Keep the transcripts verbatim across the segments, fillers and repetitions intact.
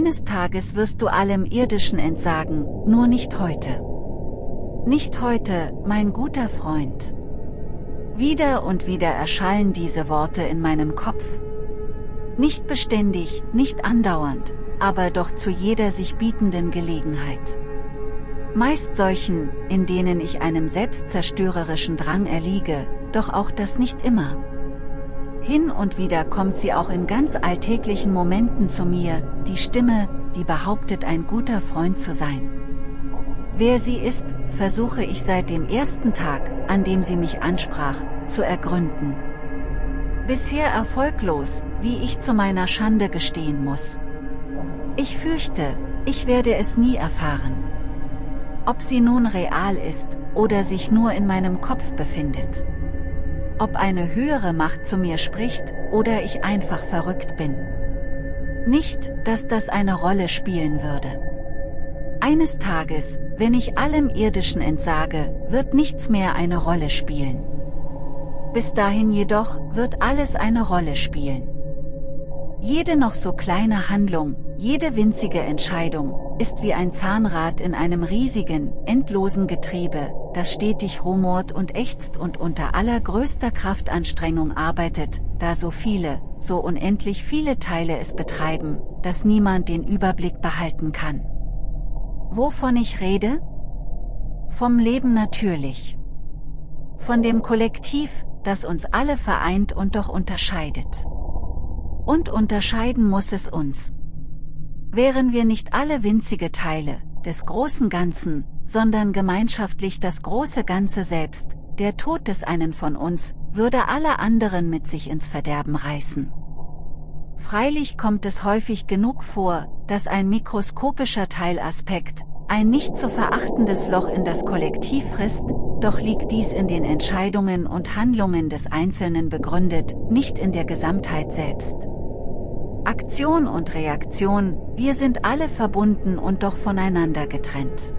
Eines Tages wirst du allem Irdischen entsagen, nur nicht heute. Nicht heute, mein guter Freund. Wieder und wieder erschallen diese Worte in meinem Kopf. Nicht beständig, nicht andauernd, aber doch zu jeder sich bietenden Gelegenheit. Meist solchen, in denen ich einem selbstzerstörerischen Drang erliege, doch auch das nicht immer. Hin und wieder kommt sie auch in ganz alltäglichen Momenten zu mir, die Stimme, die behauptet, ein guter Freund zu sein. Wer sie ist, versuche ich seit dem ersten Tag, an dem sie mich ansprach, zu ergründen. Bisher erfolglos, wie ich zu meiner Schande gestehen muss. Ich fürchte, ich werde es nie erfahren. Ob sie nun real ist, oder sich nur in meinem Kopf befindet. Ob eine höhere Macht zu mir spricht, oder ich einfach verrückt bin. Nicht, dass das eine Rolle spielen würde. Eines Tages, wenn ich allem Irdischen entsage, wird nichts mehr eine Rolle spielen. Bis dahin jedoch, wird alles eine Rolle spielen. Jede noch so kleine Handlung, jede winzige Entscheidung, ist wie ein Zahnrad in einem riesigen, endlosen Getriebe, das stetig rumort und ächzt und unter allergrößter Kraftanstrengung arbeitet, da so viele, so unendlich viele Teile es betreiben, dass niemand den Überblick behalten kann. Wovon ich rede? Vom Leben natürlich. Von dem Kollektiv, das uns alle vereint und doch unterscheidet. Und unterscheiden muss es uns. Wären wir nicht alle winzige Teile des großen Ganzen, sondern gemeinschaftlich das große Ganze selbst, der Tod des einen von uns, würde alle anderen mit sich ins Verderben reißen. Freilich kommt es häufig genug vor, dass ein mikroskopischer Teilaspekt, ein nicht zu verachtendes Loch in das Kollektiv frisst, doch liegt dies in den Entscheidungen und Handlungen des Einzelnen begründet, nicht in der Gesamtheit selbst. Aktion und Reaktion, wir sind alle verbunden und doch voneinander getrennt.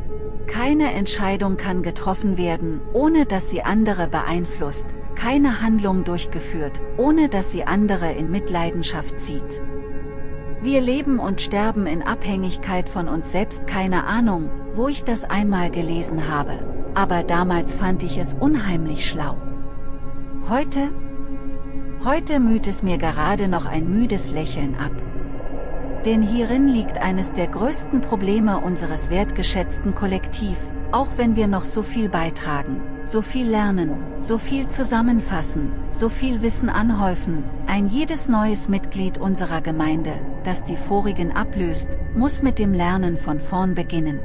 Keine Entscheidung kann getroffen werden, ohne dass sie andere beeinflusst, keine Handlung durchgeführt, ohne dass sie andere in Mitleidenschaft zieht. Wir leben und sterben in Abhängigkeit von uns selbst, keine Ahnung, wo ich das einmal gelesen habe, aber damals fand ich es unheimlich schlau. Heute? Heute müht es mir gerade noch ein müdes Lächeln ab. Denn hierin liegt eines der größten Probleme unseres wertgeschätzten Kollektiv, auch wenn wir noch so viel beitragen, so viel lernen, so viel zusammenfassen, so viel Wissen anhäufen, ein jedes neues Mitglied unserer Gemeinde, das die vorigen ablöst, muss mit dem Lernen von vorn beginnen.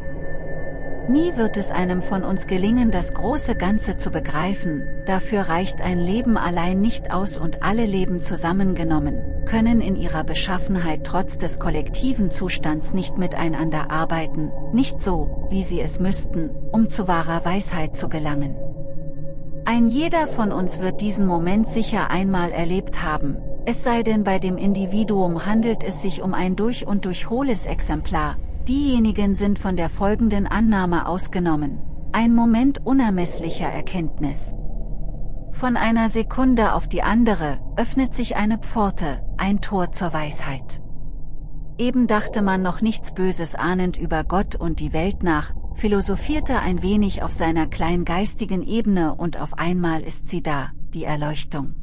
Nie wird es einem von uns gelingen, das große Ganze zu begreifen, dafür reicht ein Leben allein nicht aus und alle Leben zusammengenommen, können in ihrer Beschaffenheit trotz des kollektiven Zustands nicht miteinander arbeiten, nicht so, wie sie es müssten, um zu wahrer Weisheit zu gelangen. Ein jeder von uns wird diesen Moment sicher einmal erlebt haben, es sei denn bei dem Individuum handelt es sich um ein durch und durch hohles Exemplar. Diejenigen sind von der folgenden Annahme ausgenommen: ein Moment unermesslicher Erkenntnis. Von einer Sekunde auf die andere öffnet sich eine Pforte, ein Tor zur Weisheit. Eben dachte man noch nichts Böses ahnend über Gott und die Welt nach, philosophierte ein wenig auf seiner kleingeistigen Ebene und auf einmal ist sie da, die Erleuchtung.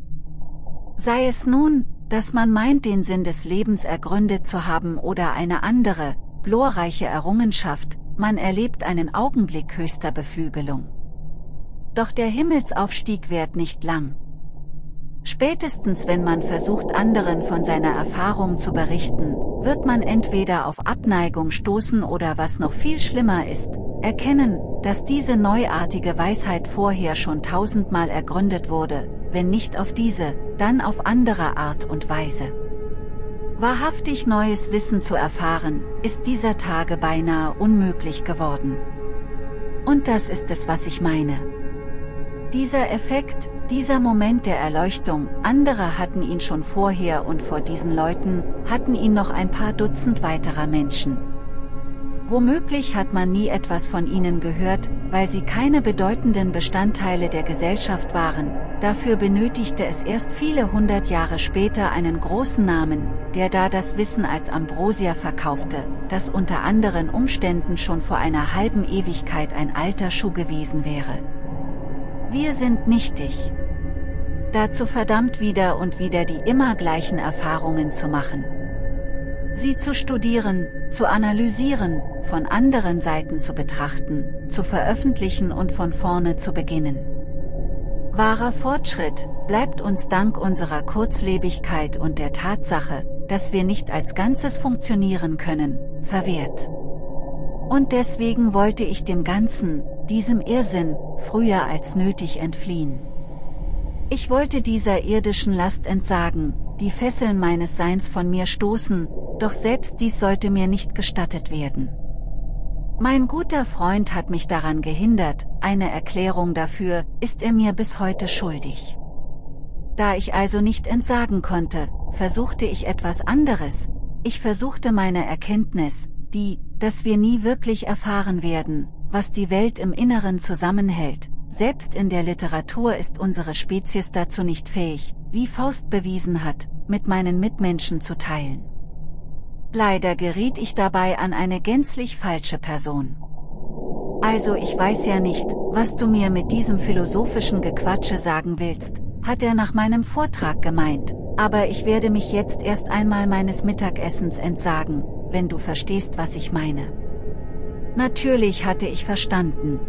Sei es nun, dass man meint, den Sinn des Lebens ergründet zu haben oder eine andere, glorreiche Errungenschaft, man erlebt einen Augenblick höchster Beflügelung. Doch der Himmelsaufstieg währt nicht lang. Spätestens wenn man versucht, anderen von seiner Erfahrung zu berichten, wird man entweder auf Abneigung stoßen oder, was noch viel schlimmer ist, erkennen, dass diese neuartige Weisheit vorher schon tausendmal ergründet wurde, wenn nicht auf diese, dann auf andere Art und Weise. Wahrhaftig neues Wissen zu erfahren, ist dieser Tage beinahe unmöglich geworden. Und das ist es, was ich meine. Dieser Effekt, dieser Moment der Erleuchtung, andere hatten ihn schon vorher und vor diesen Leuten, hatten ihn noch ein paar Dutzend weiterer Menschen. Womöglich hat man nie etwas von ihnen gehört, weil sie keine bedeutenden Bestandteile der Gesellschaft waren. Dafür benötigte es erst viele hundert Jahre später einen großen Namen, der da das Wissen als Ambrosia verkaufte, das unter anderen Umständen schon vor einer halben Ewigkeit ein alter Schuh gewesen wäre. Wir sind nichtig. Dazu verdammt wieder und wieder die immer gleichen Erfahrungen zu machen. Sie zu studieren, zu analysieren, von anderen Seiten zu betrachten, zu veröffentlichen und von vorne zu beginnen. Wahrer Fortschritt bleibt uns dank unserer Kurzlebigkeit und der Tatsache, dass wir nicht als Ganzes funktionieren können, verwehrt. Und deswegen wollte ich dem Ganzen, diesem Irrsinn, früher als nötig entfliehen. Ich wollte dieser irdischen Last entsagen, die Fesseln meines Seins von mir stoßen, doch selbst dies sollte mir nicht gestattet werden. Mein guter Freund hat mich daran gehindert, eine Erklärung dafür ist er mir bis heute schuldig. Da ich also nicht entsagen konnte, versuchte ich etwas anderes, ich versuchte meine Erkenntnis, die, dass wir nie wirklich erfahren werden, was die Welt im Inneren zusammenhält. Selbst in der Literatur ist unsere Spezies dazu nicht fähig, wie Faust bewiesen hat, mit meinen Mitmenschen zu teilen. Leider geriet ich dabei an eine gänzlich falsche Person. Also ich weiß ja nicht, was du mir mit diesem philosophischen Gequatsche sagen willst, hat er nach meinem Vortrag gemeint, aber ich werde mich jetzt erst einmal meines Mittagessens entsagen, wenn du verstehst, was ich meine. Natürlich hatte ich verstanden.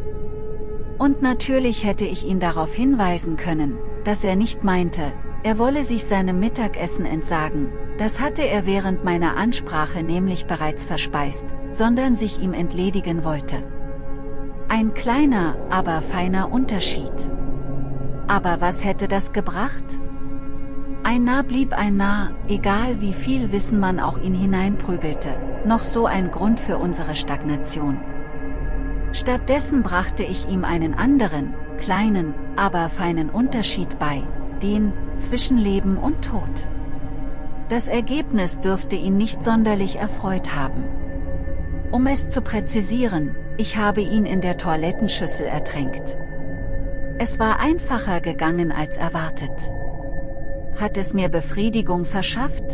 Und natürlich hätte ich ihn darauf hinweisen können, dass er nicht meinte, er wolle sich seinem Mittagessen entsagen, das hatte er während meiner Ansprache nämlich bereits verspeist, sondern sich ihm entledigen wollte. Ein kleiner, aber feiner Unterschied. Aber was hätte das gebracht? Ein Narr blieb ein Narr, egal wie viel Wissen man auch ihn hineinprügelte, noch so ein Grund für unsere Stagnation. Stattdessen brachte ich ihm einen anderen, kleinen, aber feinen Unterschied bei, den zwischen Leben und Tod. Das Ergebnis dürfte ihn nicht sonderlich erfreut haben. Um es zu präzisieren, ich habe ihn in der Toilettenschüssel ertränkt. Es war einfacher gegangen als erwartet. Hat es mir Befriedigung verschafft?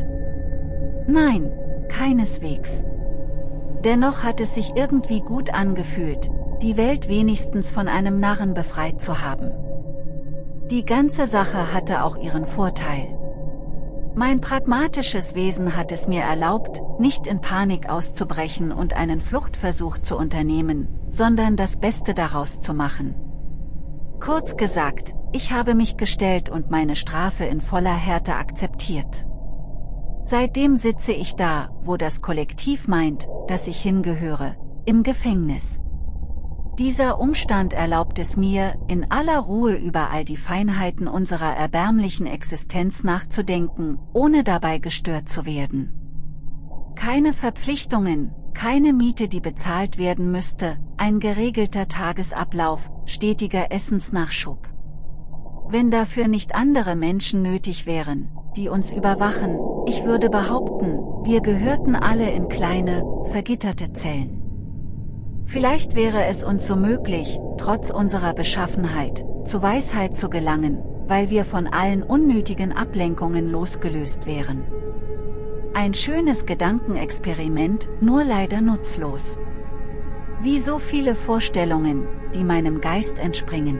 Nein, keineswegs. Dennoch hat es sich irgendwie gut angefühlt, die Welt wenigstens von einem Narren befreit zu haben. Die ganze Sache hatte auch ihren Vorteil. Mein pragmatisches Wesen hat es mir erlaubt, nicht in Panik auszubrechen und einen Fluchtversuch zu unternehmen, sondern das Beste daraus zu machen. Kurz gesagt, ich habe mich gestellt und meine Strafe in voller Härte akzeptiert. Seitdem sitze ich da, wo das Kollektiv meint, dass ich hingehöre, im Gefängnis. Dieser Umstand erlaubt es mir, in aller Ruhe über all die Feinheiten unserer erbärmlichen Existenz nachzudenken, ohne dabei gestört zu werden. Keine Verpflichtungen, keine Miete, die bezahlt werden müsste, ein geregelter Tagesablauf, stetiger Essensnachschub. Wenn dafür nicht andere Menschen nötig wären, die uns überwachen, ich würde behaupten, wir gehörten alle in kleine, vergitterte Zellen. Vielleicht wäre es uns so möglich, trotz unserer Beschaffenheit, zu Weisheit zu gelangen, weil wir von allen unnötigen Ablenkungen losgelöst wären. Ein schönes Gedankenexperiment, nur leider nutzlos. Wie so viele Vorstellungen, die meinem Geist entspringen.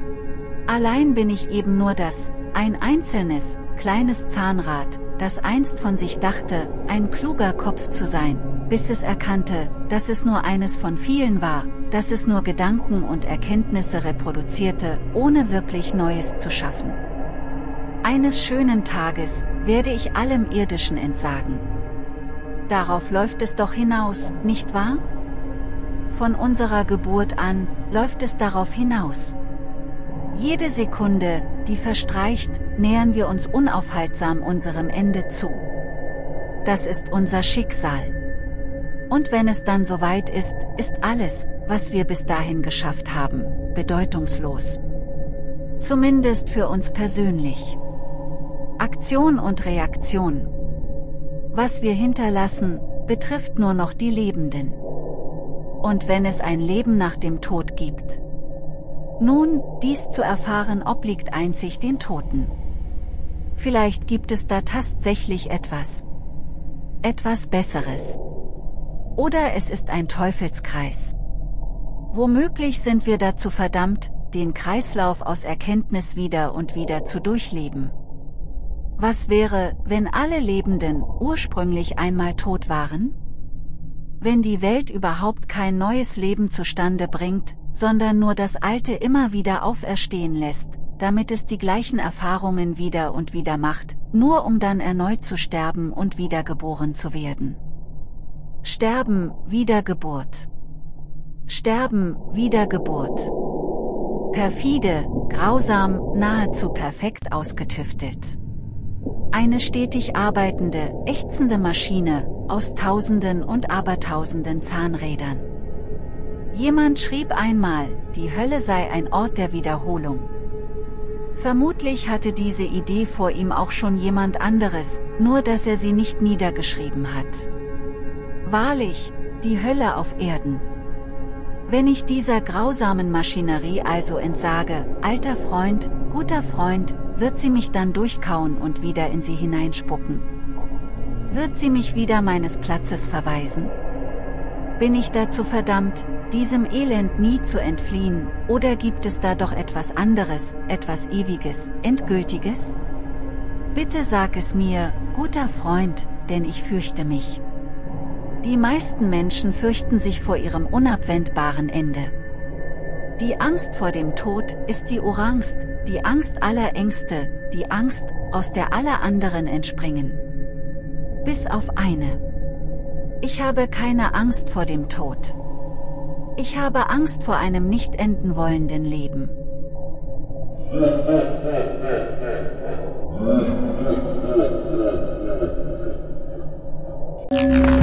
Allein bin ich eben nur das, ein einzelnes, kleines Zahnrad, das einst von sich dachte, ein kluger Kopf zu sein, bis es erkannte, dass es nur eines von vielen war, dass es nur Gedanken und Erkenntnisse reproduzierte, ohne wirklich Neues zu schaffen. Eines schönen Tages werde ich allem Irdischen entsagen. Darauf läuft es doch hinaus, nicht wahr? Von unserer Geburt an läuft es darauf hinaus. Jede Sekunde, die verstreicht, nähern wir uns unaufhaltsam unserem Ende zu. Das ist unser Schicksal. Und wenn es dann soweit ist, ist alles, was wir bis dahin geschafft haben, bedeutungslos. Zumindest für uns persönlich. Aktion und Reaktion. Was wir hinterlassen, betrifft nur noch die Lebenden. und wenn es ein Leben nach dem Tod gibt? Nun, dies zu erfahren obliegt einzig den Toten. Vielleicht gibt es da tatsächlich etwas. Etwas Besseres. Oder es ist ein Teufelskreis. Womöglich sind wir dazu verdammt, den Kreislauf aus Erkenntnis wieder und wieder zu durchleben. Was wäre, wenn alle Lebenden ursprünglich einmal tot waren? Wenn die Welt überhaupt kein neues Leben zustande bringt, sondern nur das Alte immer wieder auferstehen lässt, damit es die gleichen Erfahrungen wieder und wieder macht, nur um dann erneut zu sterben und wiedergeboren zu werden. Sterben, Wiedergeburt. Sterben, Wiedergeburt. Perfide, grausam, nahezu perfekt ausgetüftelt. Eine stetig arbeitende, ächzende Maschine, aus Tausenden und Abertausenden Zahnrädern. Jemand schrieb einmal, die Hölle sei ein Ort der Wiederholung. Vermutlich hatte diese Idee vor ihm auch schon jemand anderes, nur dass er sie nicht niedergeschrieben hat. Wahrlich, die Hölle auf Erden. Wenn ich dieser grausamen Maschinerie also entsage, alter Freund, guter Freund, wird sie mich dann durchkauen und wieder in sie hineinspucken? Wird sie mich wieder meines Platzes verweisen? Bin ich dazu verdammt, diesem Elend nie zu entfliehen, oder gibt es da doch etwas anderes, etwas Ewiges, Endgültiges? Bitte sag es mir, guter Freund, denn ich fürchte mich. Die meisten Menschen fürchten sich vor ihrem unabwendbaren Ende. Die Angst vor dem Tod ist die Urangst, die Angst aller Ängste, die Angst, aus der alle anderen entspringen. Bis auf eine. Ich habe keine Angst vor dem Tod. Ich habe Angst vor einem nicht enden wollenden Leben. Ja.